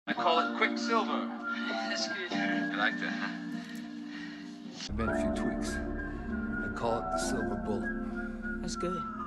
I call it Quicksilver. That's good. You like that, huh? I've made a few tweaks. I call it the Silver Bullet. That's good.